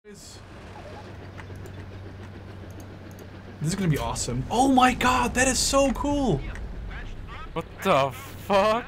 This is gonna be awesome. Oh my god, that is so cool! What the fuck?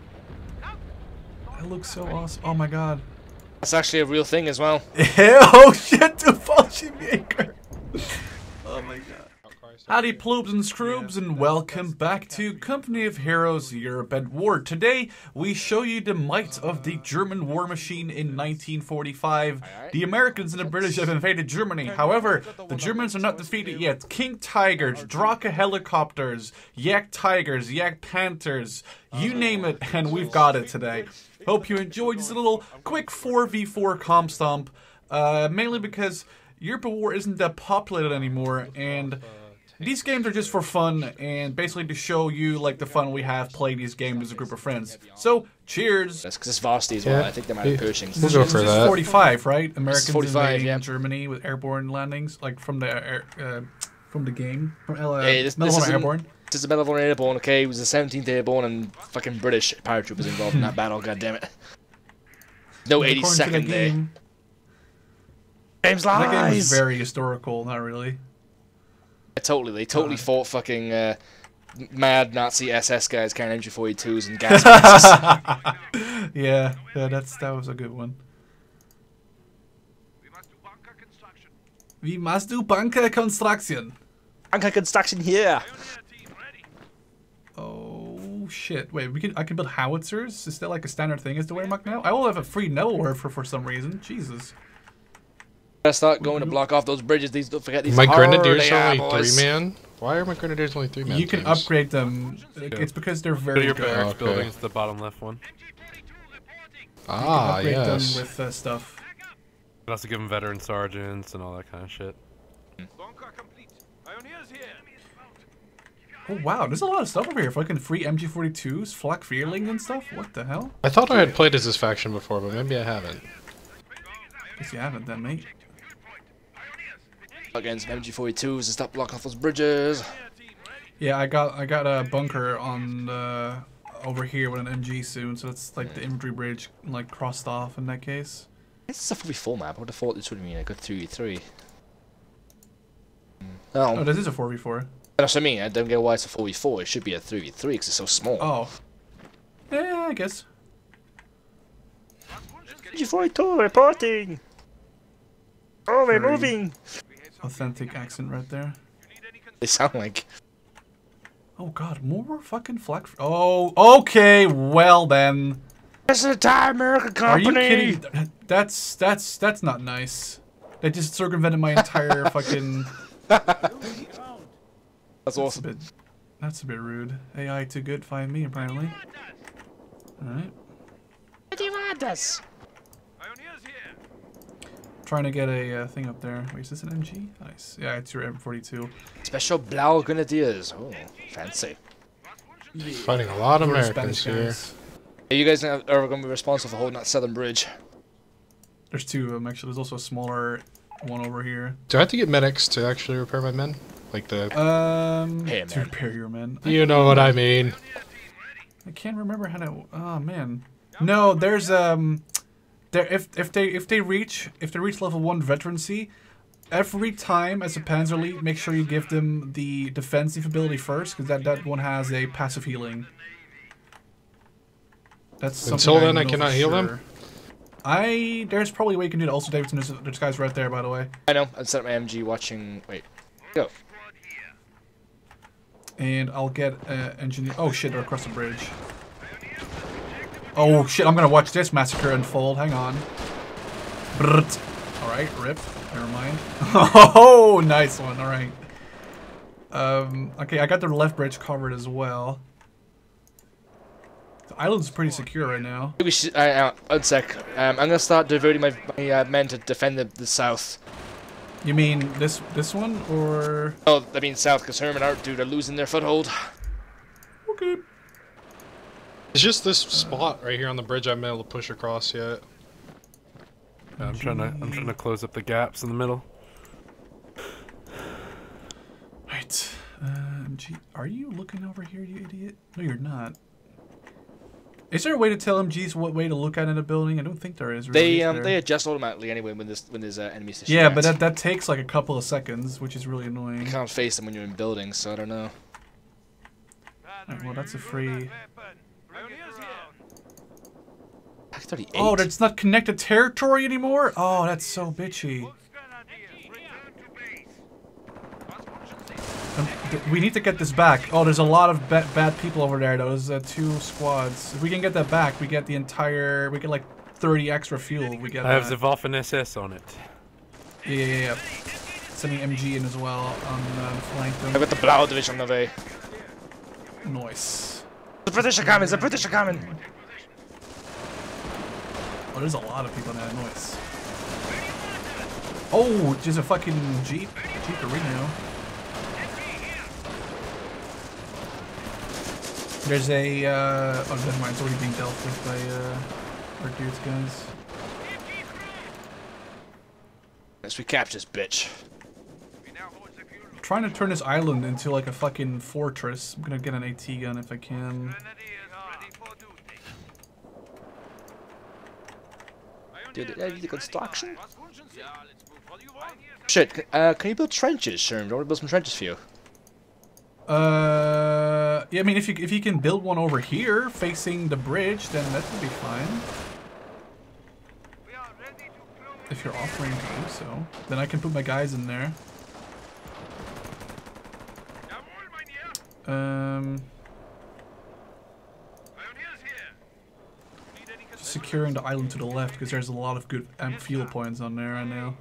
That looks so awesome. Oh my god. That's actually a real thing as well. Oh shit, the Falchi Maker! Oh my god. Howdy ploobs and scroobs and welcome back to Company of Heroes Europe at War. Today we show you the might of the German war machine in 1945. The Americans and the British have invaded Germany. However, the Germans are not defeated yet. King Tigers, Draka helicopters, Yak Tigers, Yak Panthers, you name it, and we've got it today. Hope you enjoyed this little quick 4v4 comp stomp, mainly because Europe at War isn't that populated anymore, and these games are just for fun and basically to show you like the fun we have playing these games as a group of friends. So, cheers! That's because it's varsity as well. I think they might be pushing. We'll go for that. 45, right? Americans 45, invading Germany with airborne landings, like from the game. From this is Airborne. This is a Medal of Honor Airborne, okay? It was the 17th Airborne and fucking British paratroopers involved in that battle, goddammit. No 82nd there. James lies! That game was very historical, not really. They totally fought fucking mad Nazi SS guys carrying MG42s and gas masks. yeah, that was a good one. We must do bunker construction. Bunker construction here. Oh shit! Wait, I can build howitzers. Is that like a standard thing as the Wehrmacht now? I will have a free Nebelwerfer for some reason. Jesus. Gotta start going to block off those bridges. Don't forget these. My grenadiers are only 3-man. Why are my grenadiers only 3-man? You can upgrade them. It's because they're very your good. barracks buildings, the bottom left one. Ah, you can upgrade yes. them with stuff. But also give them veteran sergeants and all that kind of shit. Oh wow, there's a lot of stuff over here. Fucking free MG42s, Flak Vierling and stuff. What the hell? I thought I had played as this faction before, but maybe I haven't. Guess you haven't then, mate. Against MG42s and stop blocking off those bridges. Yeah, I got a bunker on over here with an MG soon, so it's like the infantry bridge like crossed off in that case. This is a 4v4 map. I would have thought this would have been a good 3v3. Oh, this is a 4v4. That's what I mean. I don't get why it's a 4v4. It should be a 3v3 because it's so small. Oh. Yeah, I guess. MG42 reporting. Oh, we're moving. Authentic accent right there. They sound like. Oh god, more fucking Flak. Oh, okay. Well then. This is a entire American company. Are you kidding? That's not nice. They just circumvented my entire fucking. That's awesome. That's a bit rude. AI too good, find me apparently. Alright. What do you want us? Trying to get a thing up there. Wait, is this an MG? Nice. Yeah, it's your M42. Special Blau Grenadiers. Oh, fancy. Fighting a lot of Americans here. Are you guys ever going to be responsible for holding that southern bridge? There's two of them actually. There's also a smaller one over here. Do I have to get medics to actually repair my men? Like the... Hey, to repair your men. You know what I mean. I can't remember how to... Oh, man. No, there's, if they reach level 1 veterancy, every time as a Panzer Elite, make sure you give them the defensive ability first, because that one has a passive healing. That's until then I cannot heal them? There's probably a way you can do that also, Davidson. There's guys right there, by the way. I know. I'm set up my MG watching... Wait. Go. And I'll get engineer... Oh shit, they're across the bridge. Oh shit, I'm gonna watch this massacre unfold. Hang on. Brrrt. Alright, rip. Never mind. Oh, nice one. Alright. Okay, I got the left bridge covered as well. The island's pretty secure right now. We should, one sec. I'm gonna start diverting my men to defend the south. You mean this one, or...? Oh, I mean south, because Herman Art, dude, are losing their foothold. Okay. It's just this spot right here on the bridge I haven't been able to push across yet. Yeah, I'm trying to close up the gaps in the middle. Right. Gee, are you looking over here, you idiot? No, you're not. Is there a way to tell MGs what way to look at in a building? I don't think there is. Really, They adjust automatically anyway when there's enemies to shoot Yeah, at. but that takes like a couple of seconds, which is really annoying. You can't face them when you're in buildings, so I don't know. Right, well, that's a free. Pack 38. Oh, that's not connected territory anymore. Oh, that's so bitchy. We need to get this back. Oh, there's a lot of bad people over there. Those 2 squads. If we can get that back, we get the entire. We get like 30 extra fuel. We get. I have the Waffen SS on it. Yeah. Sending MG in as well on flank. I've got the Blauwe Division on the way. Nice. The British are coming. The British are coming. Oh, there's a lot of people in that noise. Oh, just a fucking Jeep Reno. There's a, oh, never mind, it's already being dealt with by, our dudes, guys. Yes, we capture this bitch. I'm trying to turn this island into like a fucking fortress. I'm gonna get an AT gun if I can. Dude, the construction? Shit, can you build trenches, Sherm? Do you want to build some trenches for you? Yeah, I mean, if you can build one over here facing the bridge, then that would be fine. If you're offering to do so, then I can put my guys in there. Just securing the island to the left because there's a lot of good fuel points on there right now.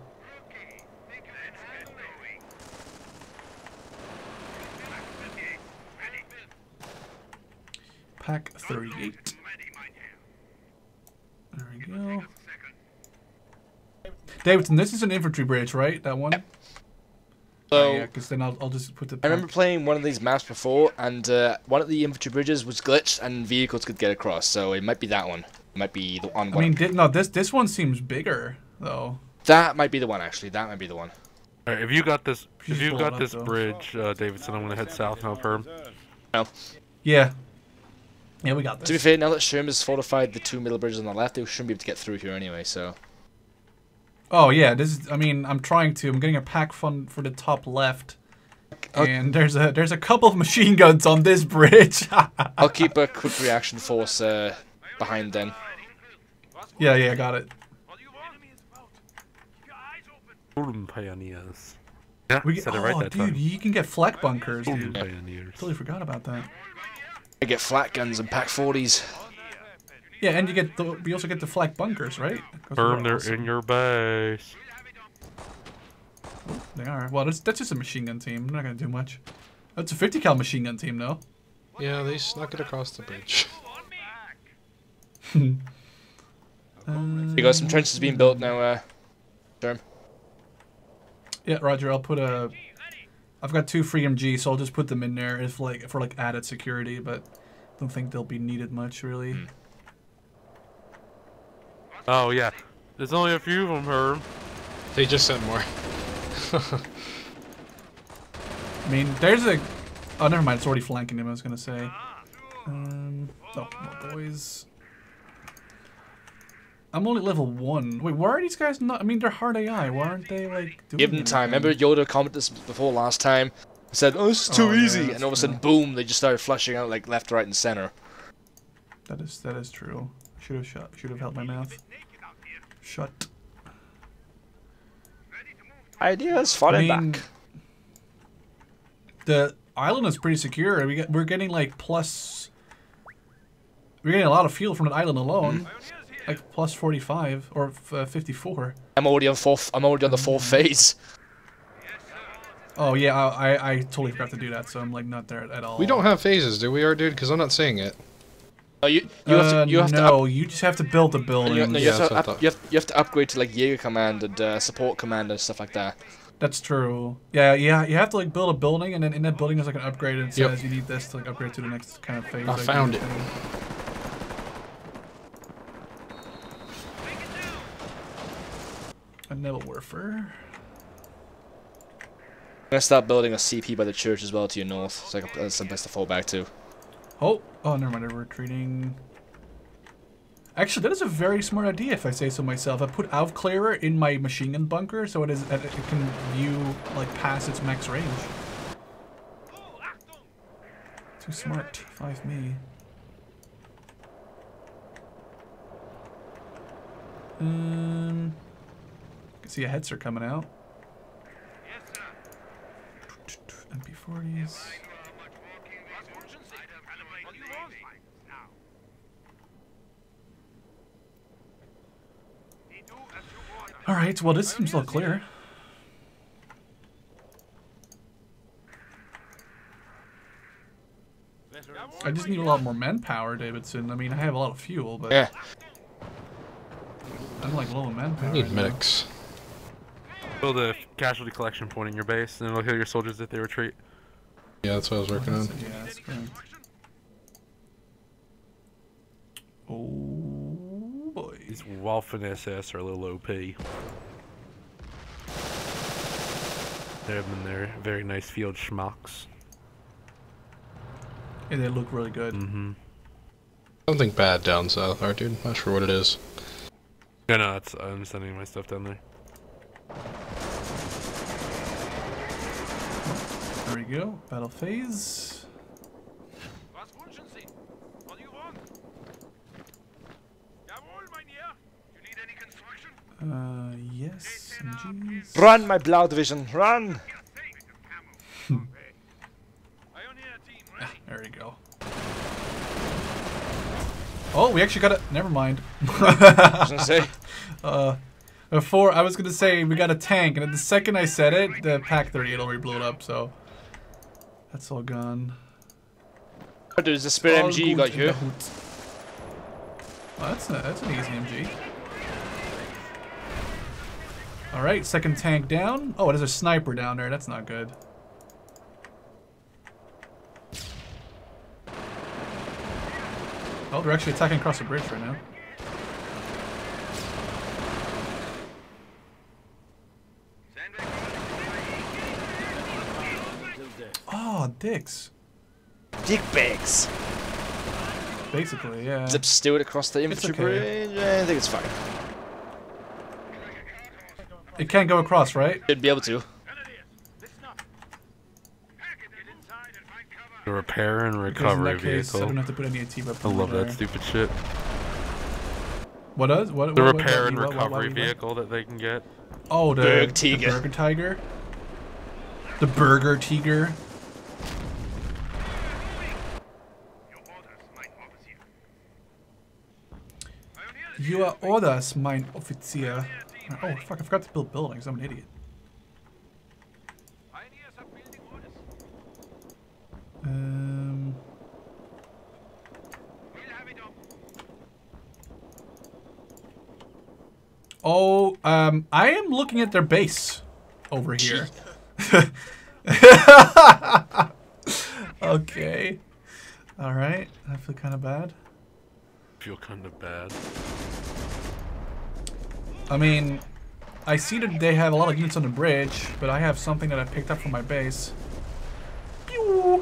Pack 38. There we go. Davidson, this is an infantry bridge, right? That one? So, yeah, because then I'll just put the. I remember playing one of these maps before, and one of the infantry bridges was glitched, and vehicles could get across. So it might be that one. It might be the one. I mean, no, this one seems bigger though. That might be the one, actually. That might be the one. Alright, if you got this, Just pull it up, though. bridge, Davidson, I'm gonna head south now, Perm. No. Yeah. Yeah, we got this. To be fair, now that Sherm has fortified the 2 middle bridges on the left, they shouldn't be able to get through here anyway. So. Oh yeah, this is. I mean, I'm getting a pack fund for the top left, and there's a couple of machine guns on this bridge. I'll keep a quick reaction force behind then. Yeah, I got it. Pioneers. Yeah, said it right Oh, that dude, time. you can get flak bunkers, dude. Pioneers. Totally forgot about that. I get flat guns and pack 40s. Yeah, and we also get the flak bunkers, right? Perm, they're in your base. They are. Well, that's just a machine gun team. I'm not gonna do much. That's a 50 cal machine gun team, though. Yeah, they snuck it across the bridge. You got some trenches being built now, Sherm. Yeah, Roger. I've got 2 free MG, so I'll just put them in there if for added security, but don't think they'll be needed much really. Oh yeah, there's only a few of them, Herb. They just sent more. I mean, there's a. Oh, never mind. It's already flanking him. I was gonna say. Oh, no, boys. I'm only level 1. Wait, why are these guys not? I mean, they're hard AI. Why aren't they like doing Give them time. anything? Remember Yoda commented this before last time? Said, "Oh, this is too yeah, easy," that's and all of a true. sudden, boom! They just started flushing out like left, right, and center. That is true. Should have held my mouth shut. Ideas falling I mean, back. The island is pretty secure. We're getting like plus. We're getting a lot of fuel from that island alone, like plus 45 or 54. I'm already on the 4th phase. Oh yeah, I totally forgot to do that, so I'm like not there at all. We don't have phases, do we, our dude? Because I'm not seeing it. Oh, you have to no, you just have to build the building. you Yeah, that's what I thought. have to upgrade to like Jaeger command and support command and stuff like that. That's true. Yeah, you have to like build a building, and then in that building there's like an upgrade, and it Yep. says you need this to like upgrade to the next kind of phase. I found it. A Neville Warfare. I'm gonna start building a CP by the church as well to your north, so I can some place to fall back to. Oh, never mind. They're retreating. Actually, that is a very smart idea, if I say so myself. I put Aufklärer in my machine gun bunker, so it can view like past its max range. Too smart, 5 me. I can see a Hetzer coming out. MP40s. Alright, well this seems all clear. I just need a lot more manpower, Davidson. I mean, I have a lot of fuel, but Yeah. I'm like low on manpower. I need right now. medics. Build a casualty collection point in your base, and it'll heal your soldiers if they retreat. Yeah, that's what I was working on. Yeah, that's correct. Oh boy. These Waffen SS are a little OP. They're very nice field schmucks. Yeah, they look really good. Mm-hmm. Something bad down south, alright, dude. Not sure what it is. Yeah, no, I'm sending my stuff down there. There we go. Battle phase. Yes. MGs. Run, my Blau Division, run! There we go. Oh, we actually got it. Never mind. I was gonna say. Before I was gonna say we got a tank, and at the second I said it, the Pack 38 already blew it up. So that's all gone. Oh, there's a spare All MG you good got in here. the hood. Oh, that's an easy MG. All right, second tank down. Oh, there's a sniper down there. That's not good. Oh, they're actually attacking across the bridge right now. Oh, dicks. Dick bags. Basically, yeah. Zip Stewart across the infantry okay. bridge. I think it's fine. It can't go across, right? Should be able to. The repair and Because in recovery that case, I vehicle. don't have to put any AT I weapon love there. that stupid shit. What does? What? The what- repair what- and what- recovery what- vehicle that they can get. Oh, the Berg Tiger. Burger Tiger. The Burger Tiger. Your orders, mein Offizier. Oh, fuck, I forgot to build buildings. I'm an idiot. I am looking at their base over here. Okay. Alright, I feel kind of bad. Feel kind of bad. I mean, I see that they have a lot of units on the bridge, but I have something that I picked up from my base. Pew!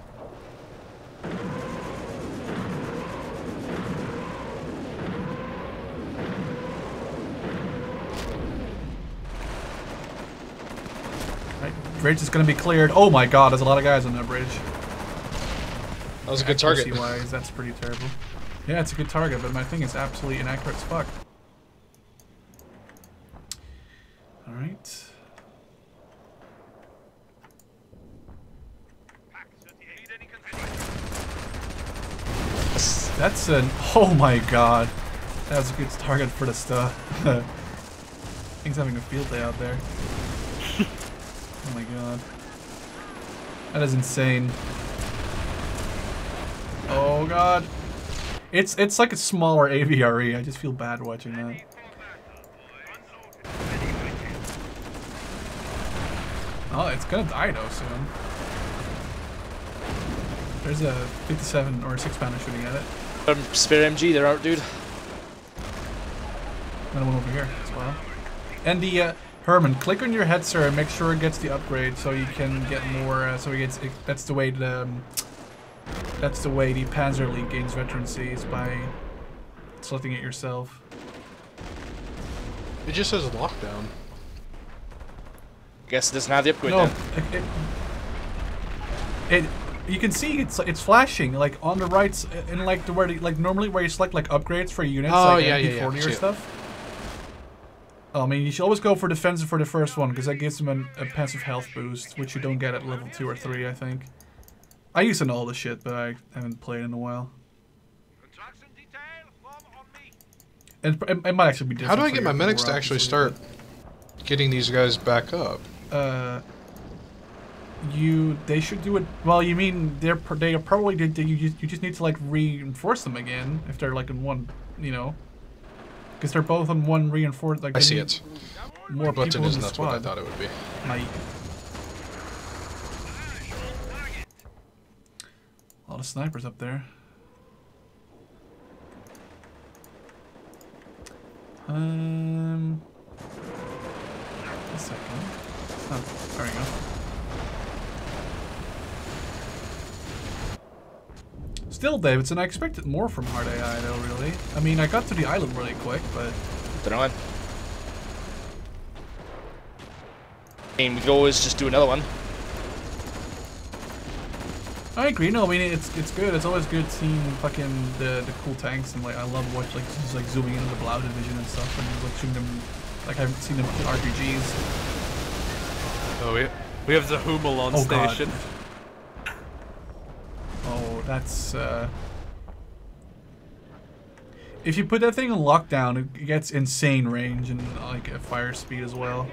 Right, bridge is gonna be cleared. Oh my god, there's a lot of guys on that bridge. That was a good target. Accuracy-wise, that's pretty terrible. Yeah, it's a good target, but my thing is absolutely inaccurate as fuck. Alright. That's an... Oh my god. That was a good target for the stuff. Thing's having a field day out there. Oh my god. That is insane. Oh god. It's like a smaller AVRE. I just feel bad watching that. Oh, it's gonna die though soon. There's a 57 or a 6-pounder shooting at it. Spare MG, they're out, dude. Another one over here as well. And the Herman, click on your Hetzer and make sure it gets the upgrade so you can get more. So he gets. That's the way the. That's the way the Panzer League gains veterancy is by selecting it yourself. It just says lockdown. Guess it doesn't have the upgrade No, then. you can see it's flashing like on the right in like the where like normally where you select like upgrades for units Oh, like yeah, MP40 yeah. or stuff. I mean, you should always go for defensive for the first one because that gives them a passive health boost, which you don't get at level 2 or 3, I think. I used to know all the shit, but I haven't played in a while. It might actually be different. How do I for get your my medics to war, actually obviously, start getting these guys back up? but, they should do it. Well, you mean they are probably did. You just need to like reinforce them again if they're like in one, you know, because they're both on one reinforced. Like I they see need it. More But it people in isn't. the That's what I squad. thought it would be. Might. A lot of snipers up there. A second. Oh, there we go. Still, Davidson, I expected more from Hard AI, though, really. I mean, I got to the island really quick, but... Don't know. I mean, we could always just do another one. I agree. No, I mean it's good. It's always good seeing fucking the cool tanks, and like I love watching like just like zooming into the Blau division and stuff, and like shooting them. Like I've seen them kill RPGs. Oh, we have Zahumul on station. God. Oh, that's if you put that thing on lockdown, it gets insane range and like a fire speed as well.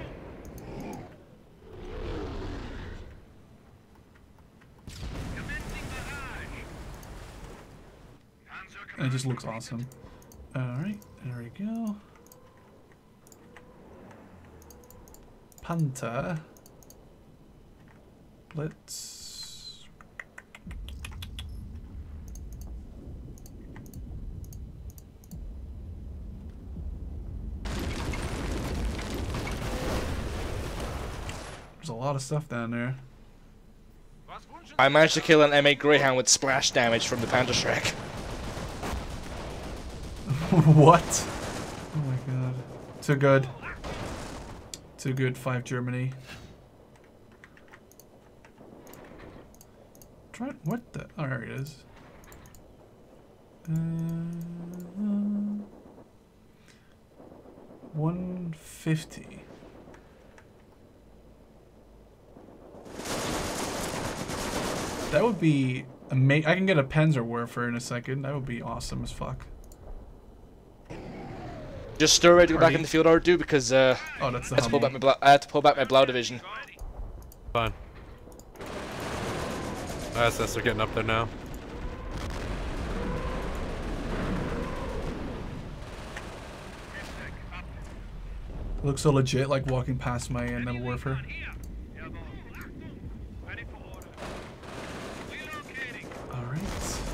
And it just looks awesome. Alright, there we go. Panta. Let's... There's a lot of stuff down there. I managed to kill an M8 Greyhound with splash damage from the Panther Shrek. What? Oh my god. Too good. Too good, 5 Germany. Try what the? Oh, there it is. 150. That would be amazing. I can get a Panzerwerfer in a second. That would be awesome as fuck. Just stir ready to go back in the field order, dude, because Oh, that's the I Hummel. had to pull back my Blau division. Fine. ISS are getting up there now. Looks so legit, like walking past my Nebelwerfer. Alright.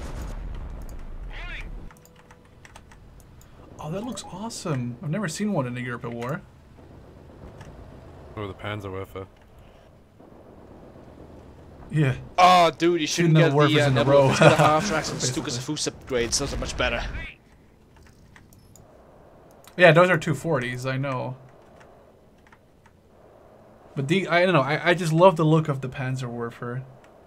Oh, that looks awesome. I've never seen one in a Europe at War. Oh, the Panzerwerfer. Yeah. Oh, dude, you shouldn't get the Nebelwerfers in a row. Nebelwerfers. Get the half tracks and Stukas Fus upgrades. Those are much better. Yeah, those are 240s, I know. But I don't know, I just love the look of the Panzerwerfer.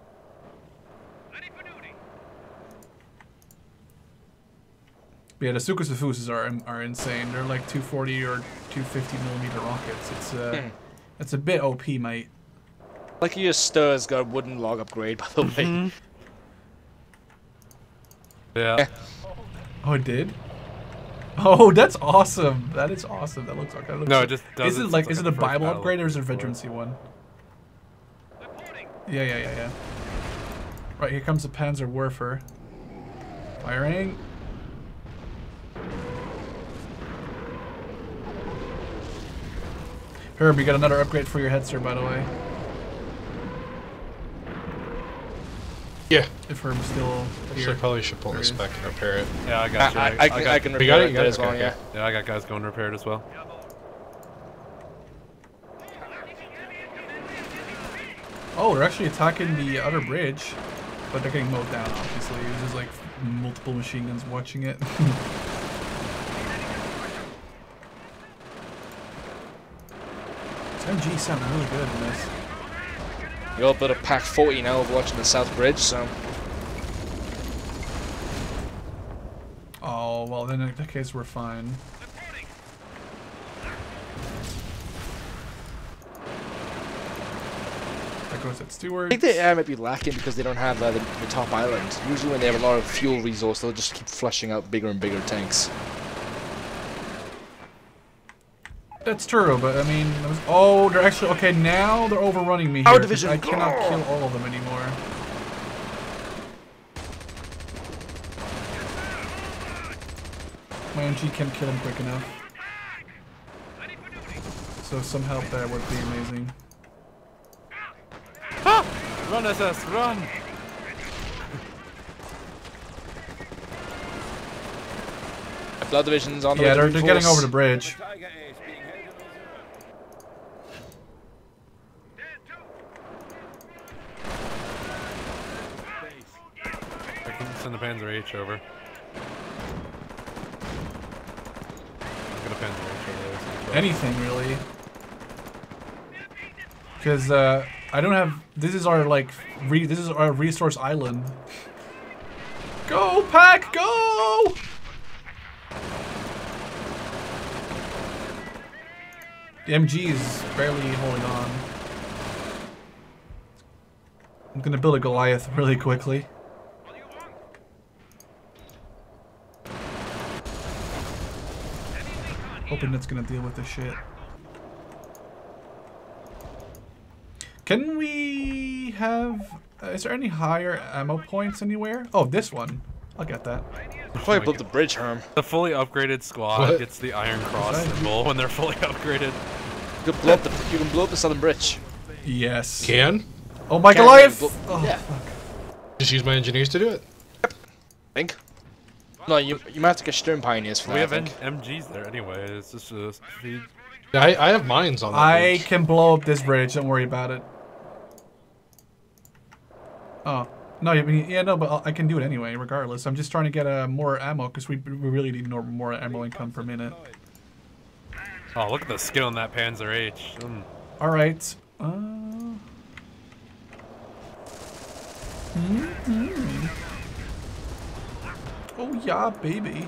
But yeah, the Stukas are insane. They're like 240 or 250mm rockets. It's a bit OP, mate. Like your Stir's got a wooden log upgrade, by the way. Yeah. Oh, it did? Oh, that's awesome. That is awesome. That looks like that looks No, it just does. Is it like a Bible upgrade or is it a veterancy one? Yeah. Right, here comes the Panzerwerfer. Firing. Herb, you got another upgrade for your headster, by the way. Yeah. If Herb's still Actually, here. I probably should pull this back and repair it. Yeah, I got you. I can You repair got it? it You got it? as well, Okay, yeah. okay. Yeah, I got guys going to repair it as well. Oh, they're actually attacking the other bridge, but they're getting mowed down, obviously. There's just like multiple machine guns watching it. MG sound really good in this. You're up at a pack 40 now of watching the South Bridge, so. Oh, well, then in that case, we're fine. That goes at Stewart. I think the air might be lacking because they don't have the top island. Usually when they have a lot of fuel resource, they'll just keep flushing out bigger and bigger tanks. That's true, but I mean, oh, they're actually okay. Now they're overrunning me Power here. division. I cannot kill all of them anymore. My MG can't kill him quick enough. So some help there would be amazing. Ah! Run, SS, run! Blood division's on the Yeah, way to they're getting reinforce. over the bridge. I can send the Panzer H over. I'm gonna Panzer H over there. Anything really. Because I don't have. This is our like. This is our resource island. Go pack, go! The MG is barely holding on. I'm gonna build a Goliath really quickly. Hoping that's gonna deal with this shit. Can we have... is there any higher ammo points anywhere? Oh, this one. I'll get that. Probably built the bridge, Herm. The fully upgraded squad What? gets the Iron Cross Sorry. symbol when they're fully upgraded. You can blow up the southern bridge. Yes. Can? Oh, my Can Goliath! blo- Oh, yeah. fuck. Just use my engineers to do it. I think. No, you might have to get Stern Pioneers for that, We I have think. MGs there anyway. It's just a speed. Yeah, I have mines on that I bridge. can blow up this bridge. Don't worry about it. Oh. No, yeah, no, but I can do it anyway, regardless. I'm just trying to get more ammo, because we really need more ammo income per minute. Oh, look at the skin on that Panzer H. Alright. Oh, yeah, baby.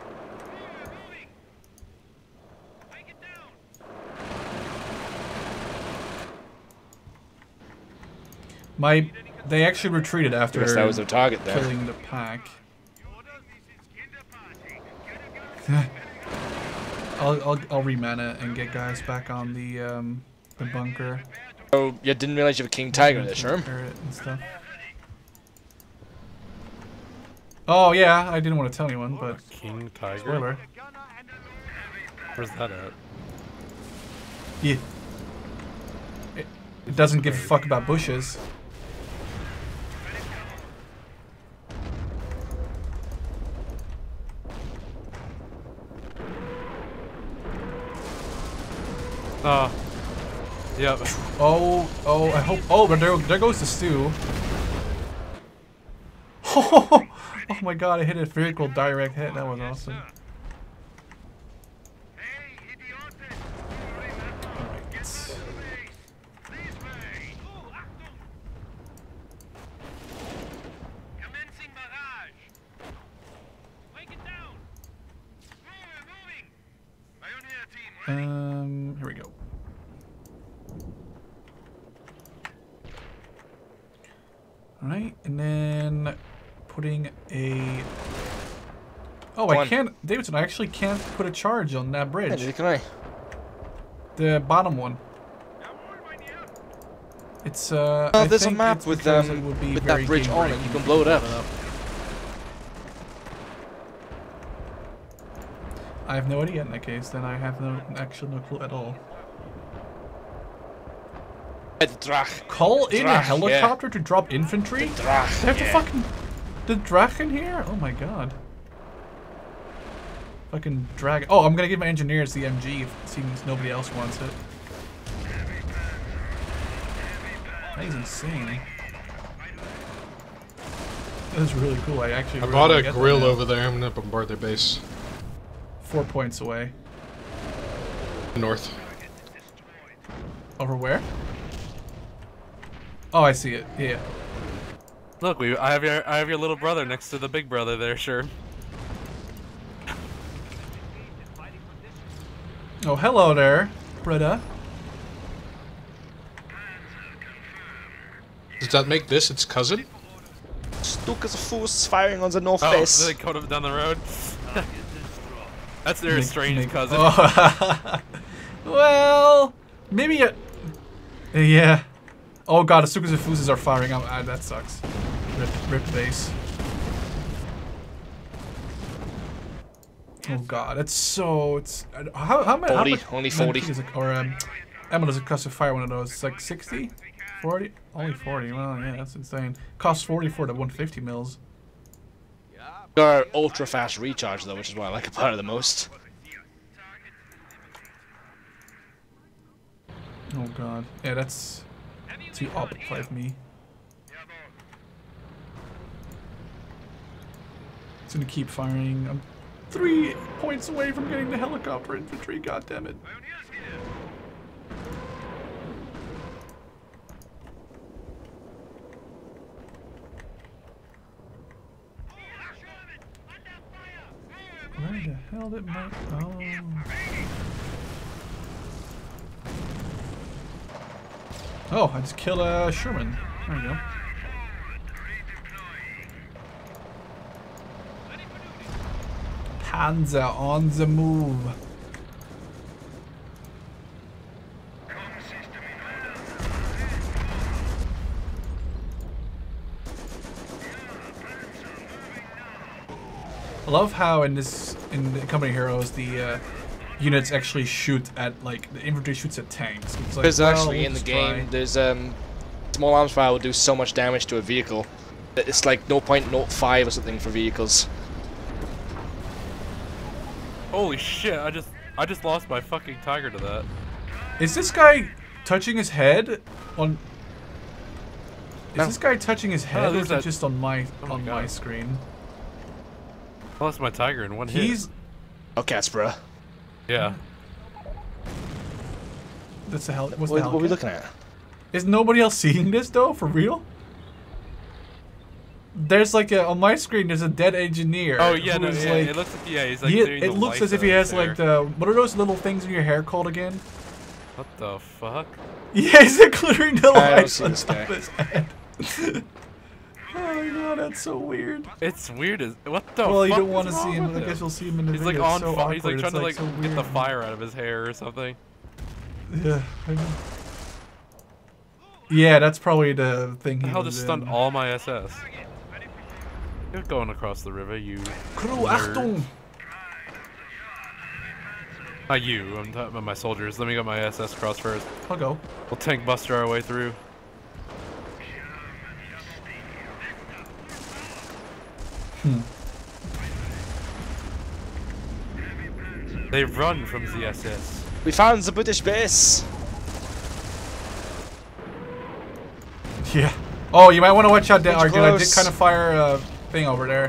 They actually retreated after I guess that was their target there. killing the pack. I'll reman it and get guys back on the bunker. Oh, you didn't realize you have a King Tiger in this, Herm? Turret and stuff. Oh yeah, I didn't want to tell anyone, but King Tiger. spoiler. Where's that at? Yeah. It doesn't give a fuck about bushes. Yep. Oh, I hope. Oh, but there goes the stew. Oh my god, I hit a vehicle direct hit. That was awesome. Here we go. Alright, and then putting a... Oh, I can't... Davidson, I actually can't put a charge on that Yeah, bridge. neither can I. The bottom one. It's, Oh, I there's a think map it's with because it would be that very bridge on it. game-breaking You can if blow it up. I have no idea in that case, then I have actually no clue at all. The Drach. Call in a Drach, helicopter to drop infantry? Drach. They have to fucking... The Drach in here? Oh my god. Fucking drag... Oh, I'm gonna give my engineers the MG, seeing as nobody else wants it. That is insane. That is really cool. I actually I really bought wanna a get that grill now. over there. I'm gonna bombard their base. 4 points away. North. Over where? Oh, I see it. Yeah. Look, I have your little brother next to the big brother there, sure. Oh, hello there, Britta. Does that make this its cousin? Stukas of fools firing on the north Oh, face. they caught him down the road. That's their estranged cousin. Oh. Well, maybe. Yeah. Oh god, the Stukas of Fuzes are firing. That sucks. Rip base. Oh god, it's so. It's how many? 40, how much only 40. is it, or Emma does it cost to fire one of those? It's like 60, 40, only 40. Well, yeah, that's insane. Costs 40 for the 150 mils. Got ultra fast recharge though, which is what I like about it the most. Oh god, yeah, that's too up 5 me. It's gonna keep firing. I'm 3 points away from getting the helicopter infantry. God damn it. Where the hell did my... Oh. Oh, I just killed a Sherman. There we go. Panzer on the move. I love how in the Company Heroes the units actually shoot at, like, the infantry shoots at tanks. It's like, There's well, actually we'll in the just game, try. there's small arms fire will do so much damage to a vehicle. It's like 0.05 or something for vehicles. Holy shit! I just lost my fucking tiger to that. Is this guy touching his head on? Is No. this guy touching his head, or there's is it that- just on my my my God. screen? I lost my tiger in one hit. He's Oh, Catsborough. Yeah. that's the hell. What's What the are we hell? looking at? Is nobody else seeing this though? For real? There's like on my screen. There's a dead engineer. Oh yeah, no, who's yeah. like, It looks like he's like. he, doing it the looks light as if he has there. like the what are those little things in your hair called again? What the fuck? Yeah, he's including the I don't lights see on this top guy. of his head. Oh my god, that's so weird. It's weird as what the. Well, you fuck don't want to is see wrong him. with I guess you'll see him in the He's video. like on It's so fire. He's like awkward. trying to It's, like so get the weird. fire out of his hair or something. Yeah, I know. Yeah, that's probably the thing he Hell was just stunned in. all my SS. You're going across the river, you. Crew, nerd. Achtung! Not you. I'm talking about my soldiers. Let me get my SS cross first. I'll go. We'll tank buster our way through. They run from the SS. We found the British base. Yeah. Oh, you might want to watch out there, It's Arjun. I did close. kind of fire a thing over there.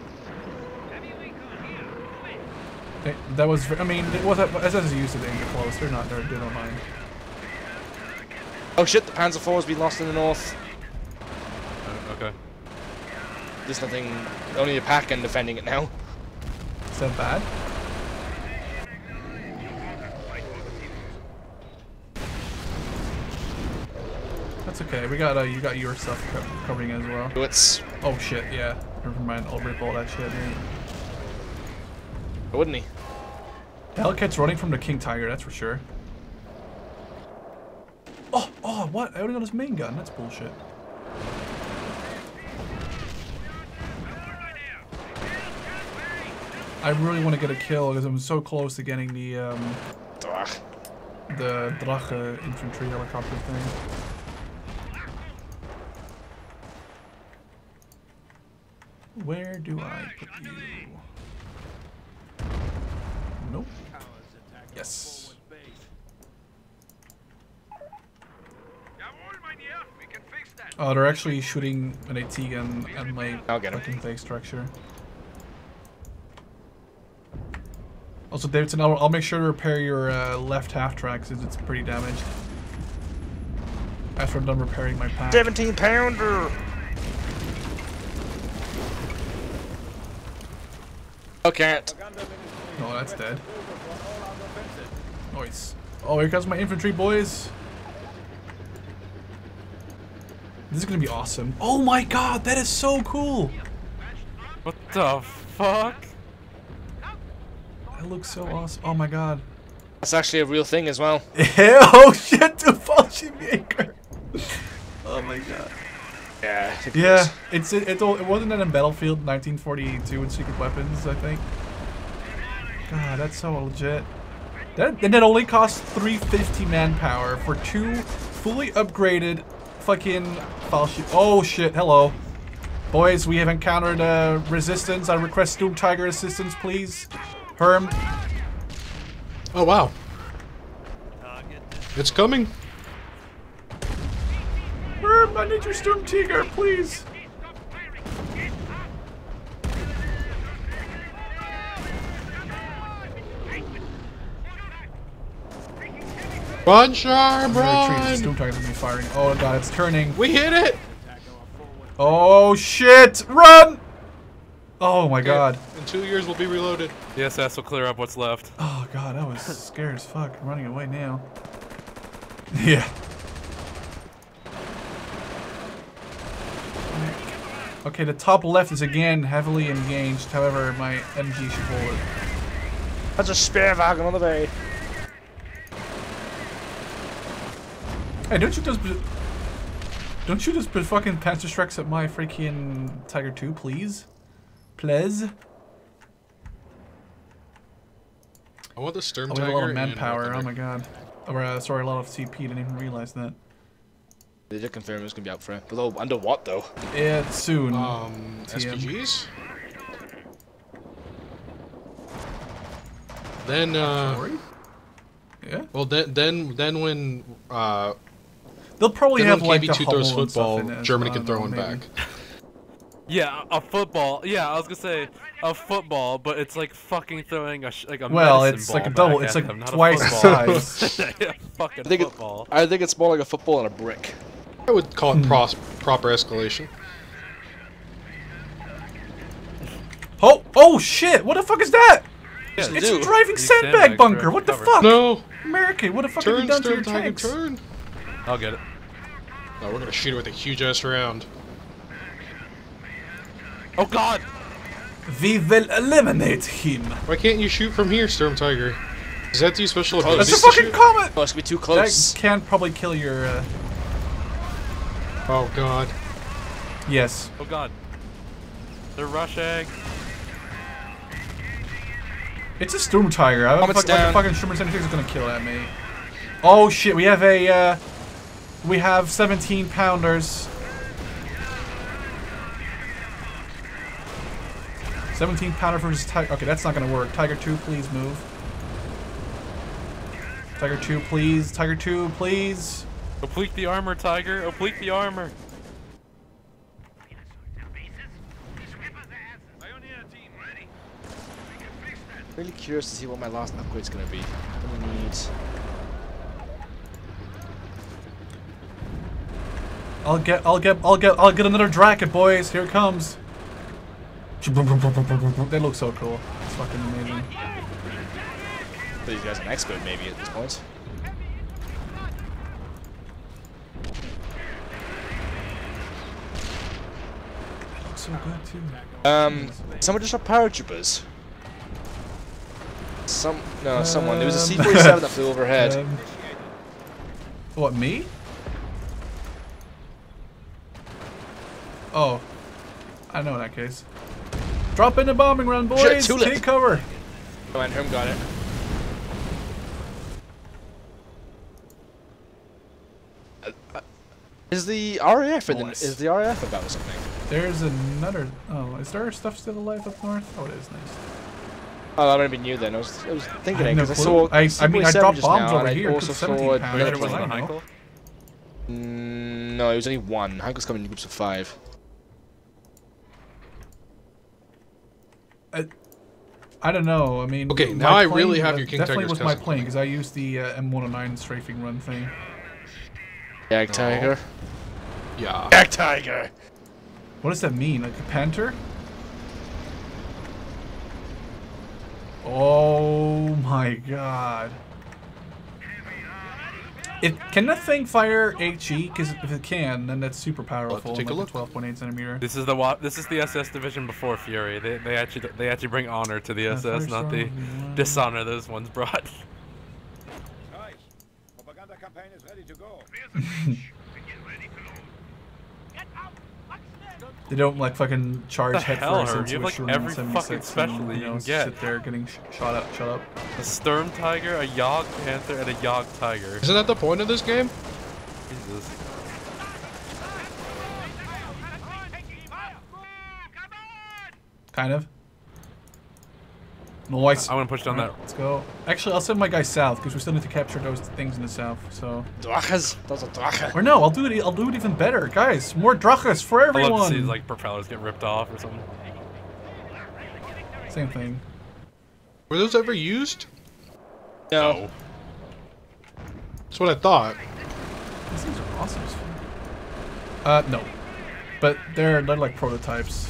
That was. I mean, it was. SS is used to being close. They're not. They don't mind. Oh shit, the Panzer IV has been lost in the north. Okay. There's nothing, only a Packen defending it now. Is that bad? That's okay. We got you got your stuff covering as well. It's, Oh shit. Yeah. Never mind. I'll rip all that shit. Yeah. wouldn't he? The Hellcat's running from the King Tiger. That's for sure. Oh, what? I only got his main gun. That's bullshit. I really want to get a kill because I'm so close to getting the Ugh. Drache infantry helicopter thing. Where do I put you? Nope. Yes. Oh, they're actually shooting an AT gun at my I'll get him. fucking base structure. Also, Davidson, I'll make sure to repair your left half track since it's pretty damaged. After I'm done repairing my pack. 17-pounder. Okay. No, that's dead. Nice. Oh, here comes my infantry, boys. This is gonna be awesome. Oh my god, that is so cool. What the fuck? That looks so awesome. Oh my god. That's actually a real thing as well. Oh shit, the Fallschirmjäger. Oh my god. Yeah. I think it Yeah, is. it wasn't that in Battlefield 1942 in Secret Weapons, I think. God, that's so legit. And it only costs 350 manpower for 2 fully upgraded fucking Fallschirm. Oh shit, hello. Boys, we have encountered resistance. I request Doom Tiger assistance, please. Herm. Oh wow. It's coming. Herm, I need your Storm Tiger, please. Run, Sharp, Retreat. Doom run! Tiger's gonna be firing. Oh god, it's turning. We hit it! Oh shit! Run! Oh my god. In 2 years, we'll be reloaded. The SS will clear up what's left. Oh god, I was scared as fuck. I'm running away now. Yeah. Okay, the top left is again heavily engaged. However, my MG should hold it. That's a Speerwagen on the way. Hey, don't you just put fucking Panzerschrecks at my freaking Tiger 2, please? Please? I want the Sturm Oh, we Tiger. have a lot of and manpower. Thunder. Oh my god. Or, sorry, a lot of CP. Didn't even realize that. They did confirm it was gonna be out for it. But under what though? Yeah, soon. TM. SPGs? Then, Sorry? Yeah. well, then when, They'll probably then have when like KV2 the throws Hummel and stuff football, in it as Germany well, can throw though, one maybe. back. Yeah, a football. Yeah, I was gonna say a football, but it's like fucking throwing a Well, medicine it's like a ball double. back It's at like them, not a twice the football. size. Yeah, fucking I think football. I think it's more like a football and a brick. I would call it proper escalation. Oh, oh shit! What the fuck is that? Yeah, It's do. a driving These sandbag sandbags bunker. are What the covered. fuck? No! American, what the fuck have you Turn, done to your Sturm Tiger, tanks? turn! I'll get it. No, we're gonna shoot it with a huge ass round. Oh god! We will eliminate him. Why can't you shoot from here, Sturm Tiger? Is that the special Oh, That's ability a This to fucking shoot? comet. Oh, it's gonna be too That close. can probably kill your. Oh god. Yes. Oh god. They're rushing. It's a Storm Tiger. I don't Comet's fuck, like a down. fucking Storm Tiger is gonna kill at me. Oh shit! We have a. We have 17 pounders. 17 pounder versus Tiger. Okay, that's not gonna work. Tiger 2, please move. Tiger 2, please. Tiger 2, please. Oblique the armor, Tiger. Oblique the armor. Really curious to see what my last upgrade's gonna be. I'm gonna need. I'll get another Dracket, boys. Here it comes. They look so cool. It's fucking amazing. These guys an expert maybe at this point. Looks so good too. Someone just shot paratroopers. Someone. There was a C-47 that flew overhead. What, me? Oh. I know in that case. Drop in the bombing run, boys! Shit, Tulip. Take cover! Oh, and Herm got it. Is the RAF in Nice. is the RAF about or something? There's another... Oh, is there stuff still alive up north? Oh, it is nice. Oh, that might be new then. I was thinking I it have because no I clue. saw. I mean, I C-47 dropped just bombs now, over and here. I It also took 17 saw. pounds. There That's wasn't what a I know. Heichel? No, it was only one. Hanko's coming in groups of 5. I don't know. I mean... Okay, my now I plane, really have your King definitely Tigers was my tested. plane, because I used the M109 strafing run thing. Jagdtiger. Yeah. Jagdtiger. What does that mean? Like a panther? Oh my god. Can that thing fire HE? Because if it can, then that's super powerful. Take a like look. 12.8 centimeter. This is the SS division before Fury. They actually bring honor to the SS, not the dishonor those ones brought. They don't like fucking charge What the hell, headfirst Herb? into You a have, like, Shroom every 76 fucking specialty and, you can get. sit there getting shot up. A Sturm Tiger, a Yogg Panther, and a Yogg Tiger. Isn't that the point of this game? Jesus. Kind of. Nice. I'm gonna push down that. Let's go. Actually, I'll send my guy south because we still need to capture those things in the south. So. Draches. That's a drache. Or no, I'll do it. I'll do it even better, guys. More draches for I everyone. love to see like propellers get ripped off or something. Same thing. Were those ever used? No. That's what I thought. These things are awesome. No, but they're like prototypes.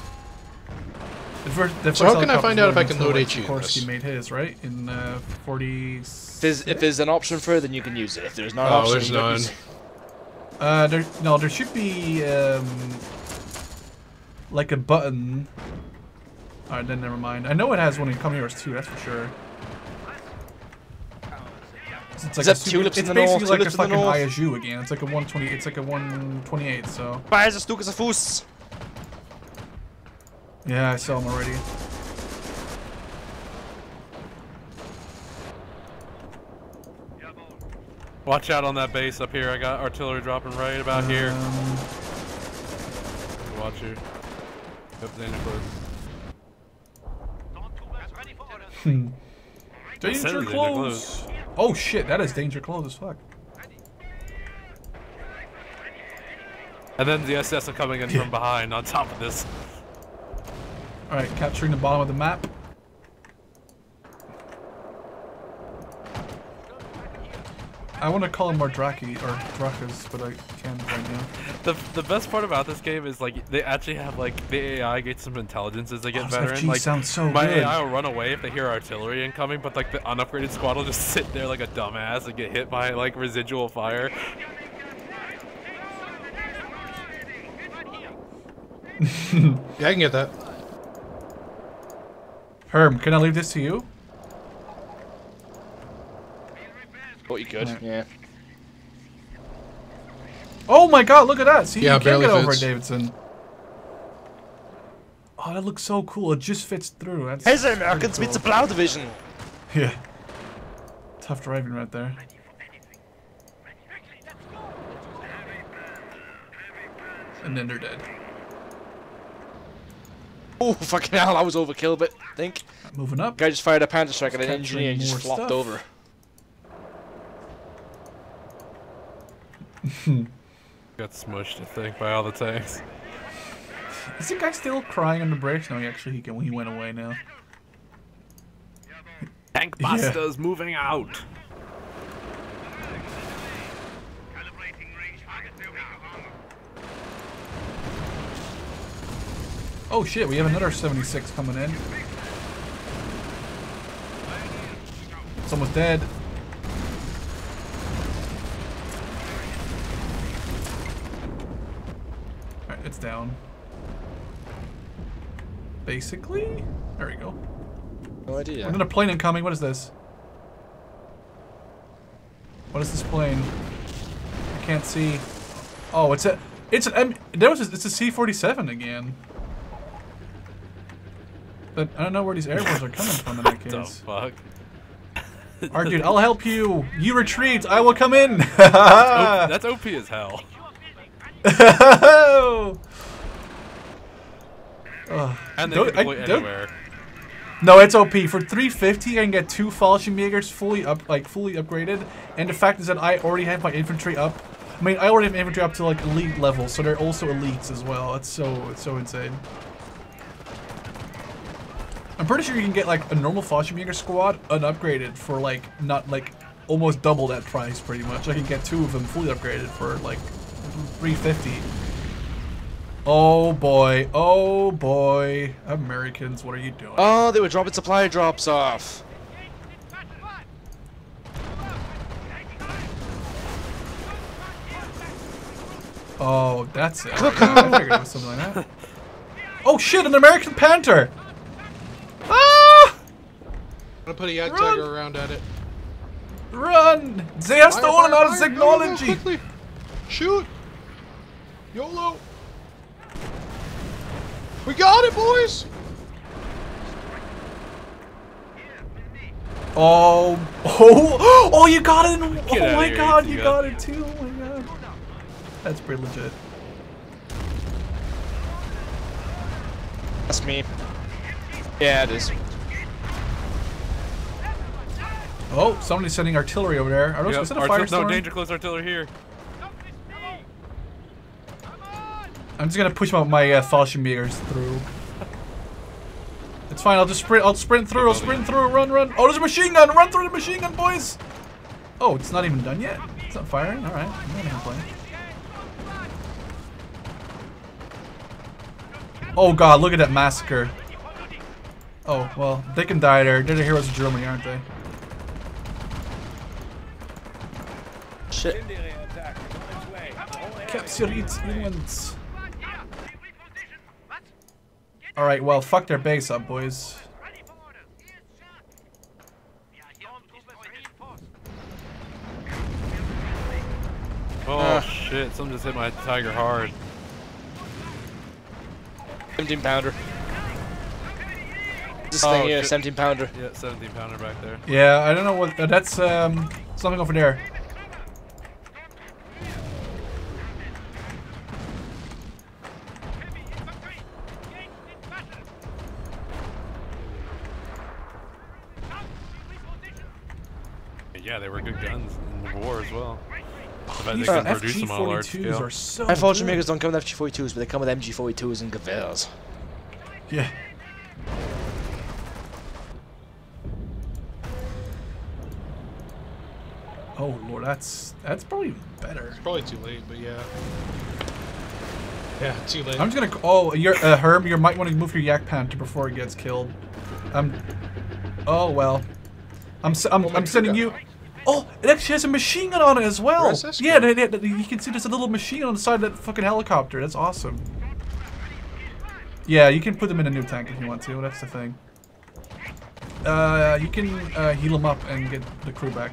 So how can I find out if I can load HE in Sikorsky this? made his, right? In 40. If there's an option for it, then you can use it. If there's not an Oh, option, there's you don't none. use it. There should be like a button. Alright, then never mind. I know it has one in Come Heroes too, that's for sure. It's Is that tulips in the north? basically like a Tulips in the fucking north? ISU again. It's like a 120. It's like a 128. So Waar is de Stoekers Fuß? yeah, I saw them already. Watch out on that base up here. I got artillery dropping right about here. Watch you. Yep, danger close. Danger close. Oh shit, that is danger close as fuck. And then the SS are coming in from behind on top of this. Alright, capturing the bottom of the map. I want to call them more Draki or Drakas, but I can't right now. The best part about this game is like they actually have like the AI gets some intelligence as they get Oh, better. this FG And, like sounds so my good. AI will run away if they hear artillery incoming, but like the unupgraded squad will just sit there like a dumbass and get hit by like residual fire. Yeah, I can get that. Herm, can I leave this to you? Thought you could. Right. Yeah. Oh my god, look at that! See, Yeah, you can barely get over it, fits. Davidson. Oh, that looks so cool. It just fits through. That's Hey, the pretty Americans cool. with the Plow Division. Yeah. Tough driving right there. And then they're dead. Oh, fucking hell, that was overkill, but I think. Moving up. Guy just fired a Panther Strike at an Capturing engineer and just more flopped stuff. over. Got smushed, I think, by all the tanks. Is the guy still crying on the brakes? No, he went away now. Tank Yeah. busters moving out. Oh shit, we have another 76 coming in. It's almost dead. Alright, it's down. Basically? There we go. No idea. Another plane incoming. What is this? What is this plane? I can't see. Oh, it's a C-47 again. But I don't know where these airborne are coming from in that The case. fuck? Alright, dude, I'll help you. You retreat. I will come in. That's OP as hell. And they Don't- can deploy I don't- anywhere. No, it's OP. For 350, I can get 2 Fallschirmjägers fully upgraded. And the fact is that I already have my infantry up. I mean, I already have infantry up to like elite level, so they're also elites as well. It's so insane. I'm pretty sure you can get like a normal Fallschirmjäger squad unupgraded for like not like almost double that price, pretty much. I can get 2 of them fully upgraded for like $350. Oh boy, oh boy. Americans, what are you doing? Oh, they were dropping supply drops off. Oh, that's it. I figured it was something like that. Oh shit, an American Panther! Ah! I'm gonna put a Yak Tiger around at it. Run! They have stolen our Go, technology! quickly. Shoot! YOLO! We got it, boys! Oh, oh, oh! You got it! Get Oh outta my here, god, you you got it too! Oh my god, that's pretty legit. That's me. Yeah, it is. Oh, somebody's sending artillery over there. Are those is it a firestorm? No, danger close artillery here. I'm just gonna push my Fallschirmjägers through. It's fine. I'll just sprint. I'll sprint through. I'll sprint through. Run, run. Oh, there's a machine gun. Run through the machine gun, boys. Oh, it's not even done yet. It's not firing. All right. I'm not even playing. Oh god, look at that massacre. Oh well, they can die there. They're the heroes of Germany, aren't they? Shit. Capture it, England. Alright, well, fuck their base up, boys. Oh shit, something just hit my Tiger hard. 17 pounder. This thing here, shit. 17 pounder. Yeah, 17 pounder back there. Yeah, I don't know what. That's something over there. Yeah, they were good guns in the war as well. I bet they These can produce them on a large FG-42s scale. are so My Fallschirmjägers good. don't come with FG-42s, but they come with MG-42s and Gewehrs. Yeah. Oh lord, that's probably better. It's probably too late, but yeah. Yeah, too late. I'm just gonna. Oh, you're Herb. You might want to move your Yak Panther before it gets killed. Oh well. I'm sending you. Oh, it actually has a machine gun on it as well. Where's this Yeah, gun? you can see there's a little machine on the side of that fucking helicopter. That's awesome. Yeah, you can put them in a new tank if you want to. That's the thing. You can heal them up and get the crew back.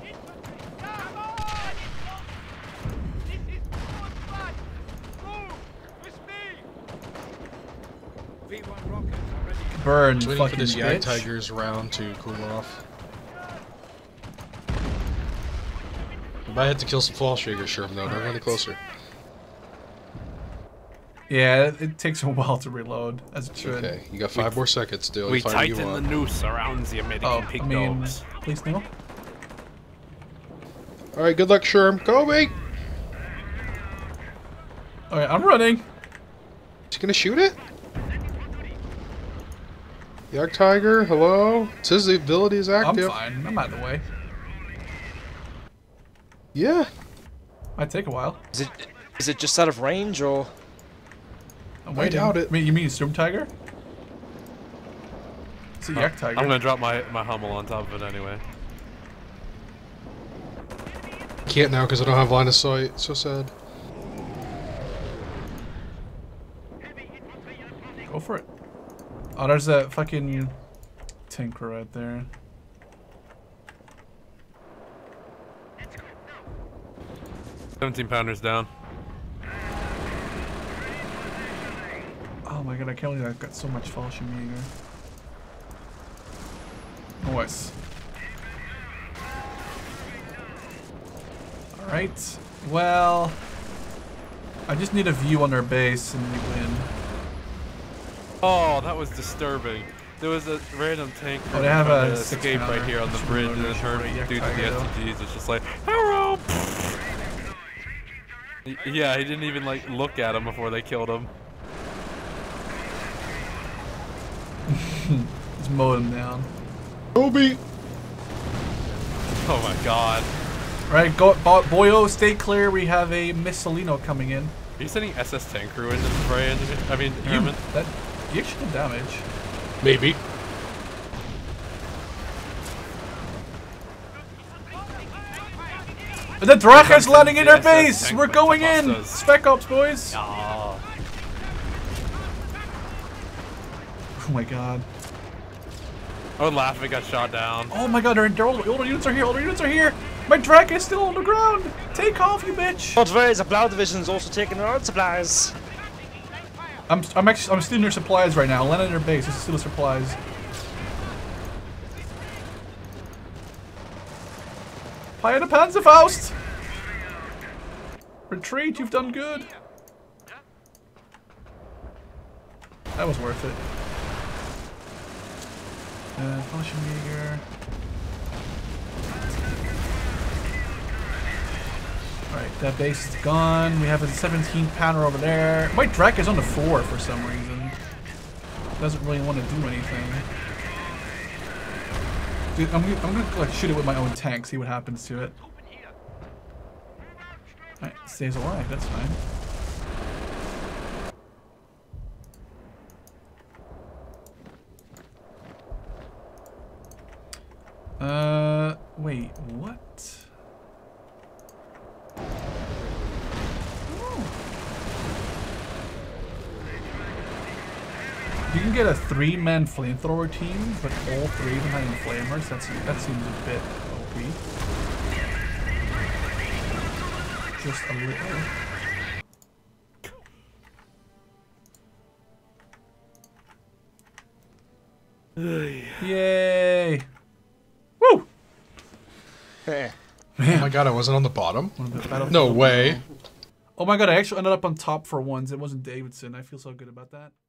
Burn, Just waiting fucking for this Yak bitch. Tiger's round to cool off. I might have to kill some Fallschirmjäger, sure, though. Don't run any closer. Yeah, it takes a while to reload, as it should. Okay, you got 5 more seconds still. We You find what you tighten the want. noose around the American Oh, pig I mean, dogs. please no. Alright, good luck, Sherm. Go, mate! Alright, I'm running. Is he gonna shoot it? Yak Tiger, hello? It says the ability is I'm active. fine. I'm out of the way. Yeah. Might take a while. Is it just out of range, or...? I'm I waiting. doubt it. You mean Storm Tiger? It's a Yak Tiger. I'm gonna drop my Hummel on top of it anyway. Can't now because I don't have line of sight. So sad. Go for it. Oh, there's a fucking tanker right there. $17 pounders down. Oh my god, I can't believe I've got so much Fallschirmjäger. Nice. Alright. Well, I just need a view on their base and we win. Oh, that was disturbing. There was a random tank Oh, they have trying a to escape right here on the bridge, and then her Yak dude with the Tiger, though. STGs is just like, hello! Yeah, he didn't even like look at him before they killed him. Just mowed him down. Kobe! Oh my god. Right, Boyo, stay clear. We have a Missalino coming in. Are you sending SS tank crew into the fray? I mean, Herman? You actually did damage. Maybe. The Dracha's landing in our base! We're going in! Spec Ops, boys! Oh my god. I would laugh if it got shot down. Oh my god, older units are here, older units are here! My Draca is still on the ground! Take off, you bitch! Not very, the Blau Division is also taking our supplies. I'm stealing their supplies right now. Land in their base, just steal the supplies. Fire the Panzerfaust! Retreat, you've done good. That was worth it. Fallschirmjäger. Alright, that base is gone. We have a 17 pounder over there. My Drek is on the 4 for some reason. Doesn't really want to do anything. Dude, I'm gonna like shoot it with my own tank, see what happens to it. Alright, stays alive, that's fine. Wait, what? Oh. You can get a 3-man flamethrower team, but all 3 of them having flamers, that seems a bit OP. Just a little. Yay! Woo! Oh my god, I wasn't on the bottom? No way. Oh my god, I actually ended up on top for once. It wasn't Davidson. I feel so good about that.